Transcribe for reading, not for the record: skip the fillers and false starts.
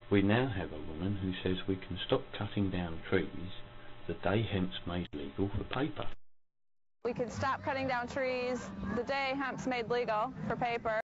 We now have a woman who says we can stop cutting down trees the day hemp's made legal for paper. We can stop cutting down trees the day hemp's made legal for paper.